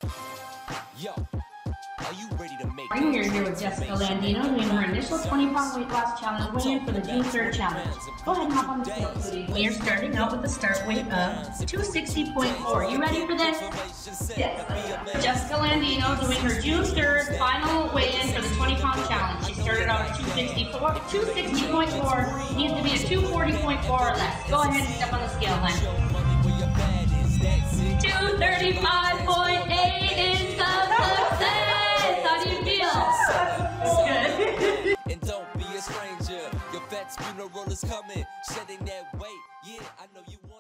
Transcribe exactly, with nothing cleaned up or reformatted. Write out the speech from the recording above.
Yo, are you ready to make We are here with Jessica Landino doing her initial twenty pound weight loss challenge weigh-in for the June third challenge. Go ahead and hop on the scale, sweetie. We are starting out with a start weight of two sixty point four. You ready for this? Yes. Jessica Landino doing her June third final weigh-in for the twenty pound challenge. She started out at two sixty-four. two sixty point four needs to be at two forty point four or less. Go ahead and step on the scale then. two thirty-five point eight is the success! How do you feel? Good. And don't be a stranger. Your vet's funeral is coming. Shedding that weight. Yeah, I know you want